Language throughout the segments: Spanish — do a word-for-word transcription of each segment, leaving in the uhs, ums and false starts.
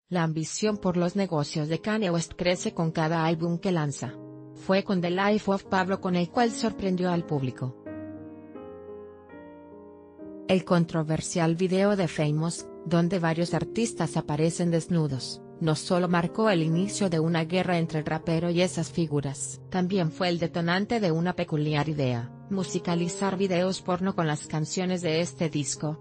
La ambición por los negocios de Kanye West crece con cada álbum que lanza. Fue con The Life of Pablo con el cual sorprendió al público. El controversial video de Famous, donde varios artistas aparecen desnudos, no solo marcó el inicio de una guerra entre el rapero y esas figuras, también fue el detonante de una peculiar idea: musicalizar videos porno con las canciones de este disco.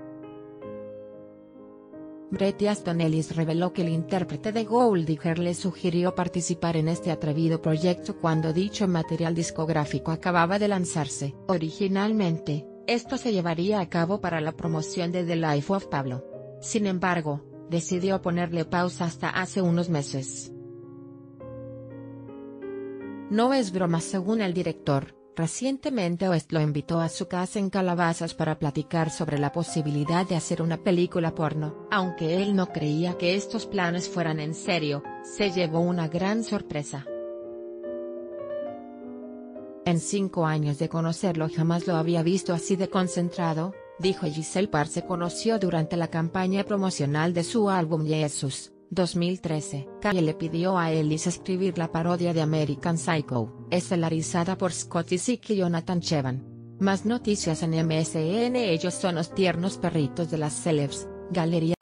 Bret Easton Ellis reveló que el intérprete de Gold Digger le sugirió participar en este atrevido proyecto cuando dicho material discográfico acababa de lanzarse. Originalmente, esto se llevaría a cabo para la promoción de The Life of Pablo. Sin embargo, decidió ponerle pausa hasta hace unos meses. No es broma, según el director. Recientemente West lo invitó a su casa en Calabazas para platicar sobre la posibilidad de hacer una película porno. Aunque él no creía que estos planes fueran en serio, se llevó una gran sorpresa. En cinco años de conocerlo jamás lo había visto así de concentrado, dijo Giselle Parr. Se conoció durante la campaña promocional de su álbum Jesus, dos mil trece. Kanye le pidió a Ellis escribir la parodia de American Psycho, estelarizada por Scott Disick y Jonathan Cheban. Más noticias en M S N. Ellos son los tiernos perritos de las celebs. Galería